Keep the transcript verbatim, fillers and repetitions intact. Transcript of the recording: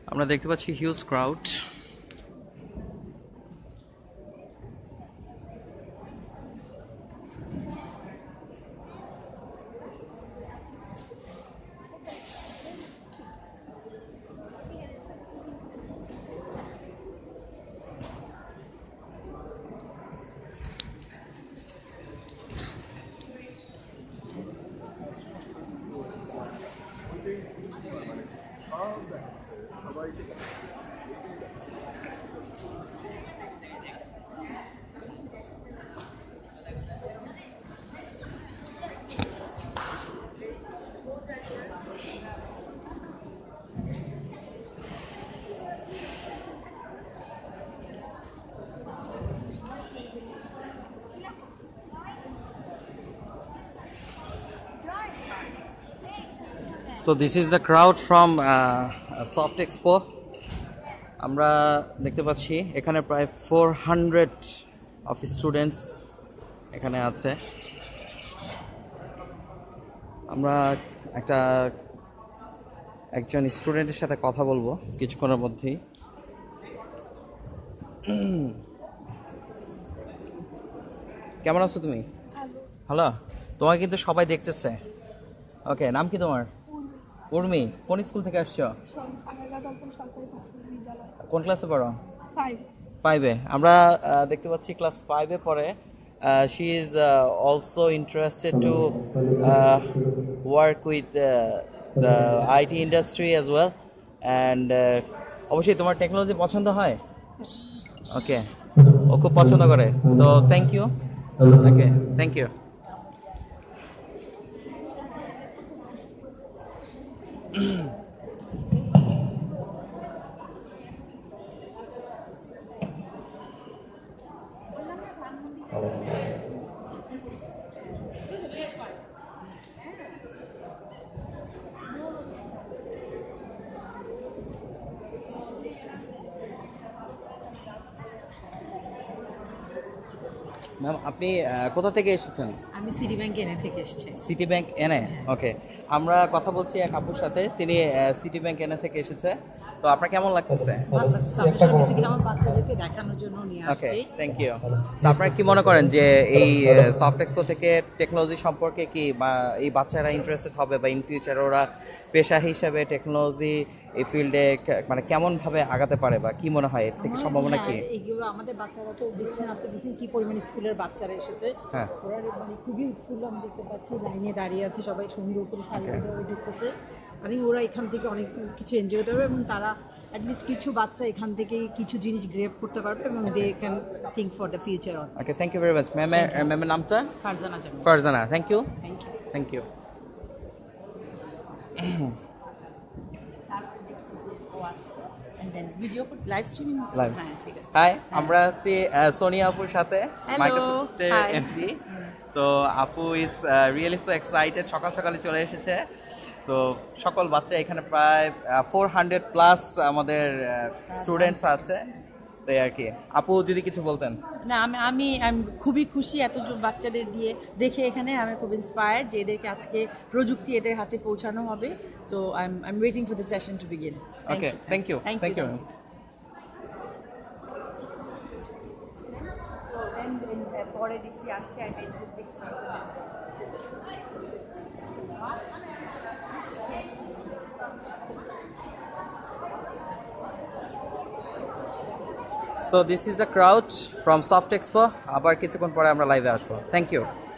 আমরা দেখতে পাচ্ছি huge crowd. So this is the crowd from uh, Soft Expo. আমরা দেখতে পাচ্ছি এখানে প্রায় four hundred of students এখানে আছে। আমরা একটা একজন স্টুডেন্টের সাথে কথা বলবো কিছুক্ষণের মধ্যেই। কেমন আছো তুমি? ভালো। তোমাকে কিন্তু সবাই দেখতেছে। ওকে, নাম কি তোমার? উর্মি। কোন স্কুল থেকে আসছো? কোন ক্লাসে পড়ো? ফাইভে। আমরা দেখতে পাচ্ছি ক্লাস ফাইভে পড়ে। She is also interested to work with the IT industry as well, and অবশ্যই তোমার টেকনোলজি পছন্দ হয়? ওকে, ও খুব পছন্দ করে। তো thank you. Okay, thank you. Ma'am, আপনি কোথা থেকে এসেছেন? আমি সিটি ব্যাংক এনএ থেকে এসেছি। Citi bank NA, okay. আমরা কথা বলছি এক আপুর সাথে, তিনি সিটি ব্যাংক এনএ থেকে এসেছে। তো আপনার কেমন লাগতেছে? ভালো লাগছে। আমি আসলে বেসিক্যালি আমার বাচ্চাদেরকে দেখানোর জন্য নিয়ে আসছি। Okay, thank you. তো আপনারা কি মনে করেন যে এই সফট এক্সপো থেকে টেকনোলজি সম্পর্কে কি বা এই বাচ্চারা ইন্টারেস্টেড হবে, বা ইন ফিউচার ওরা পেশা হিসেবে টেকনোলজি এই ফিল্ডে মানে কেমন ভাবে আগাতে পারে, বা কি মনে হয় এর থেকে সম্ভাবনা কি? এইগুলো আমাদের বাচ্চারা তো দেখছেন, আপনি দেখছেন কি পরিমাণে স্কুলের বাচ্চারা এসেছে। হ্যাঁ, ওরা মানে খুবই উৎফুল্ল। আমি দেখতে পাচ্ছি লাইনে দাঁড়িয়ে আছে, সবাই সুন্দর করে সারিয়ে ঢুকতেছে। আমি ওরা এখান থেকে অনেক কিছু এনজয় করবে, এবং তারা অ্যাটলিস্ট কিছু বাচ্চা এখান থেকে কিছু জিনিস গ্রেপ করতে পারবে, এবং they can think for the future. Okay, thank you very much. Ma'am, ম্যামের নামটা? Farzana Jamil. Farzana, thank you. Thank you. Thank you. Hi, আমরা আছি সোনিয়া আপুর সাথে, মাইক্রোসফট এমডি। তো আপু ইজ রিয়েলি সো এক্সাইটেড, সকাল সকালে চলে এসেছে। তো সকল বাচ্চা এখানে প্রায় ফোর হান্ড্রেড প্লাস আমাদের স্টুডেন্টস আছে। তাই আর কি, আপু যদি কিছু বলতেন। না, আমি আমি আমি খুবই খুশি এত বাচ্চাদের দিয়ে দেখে। এখানে আমি খুব ইন্সপায়ার্ড যে এদেরকে আজকে প্রযুক্তি এদের হাতে পৌঁছানো হবে। So I am I am waiting for the session to begin. Okay, thank you. Thank you. পরে দেখছি আসছে, আর দেখছি। So this is the crowd from Soft Expo. আবার কিছুক্ষণ পরে আমরা লাইভে আসবো। Thank you.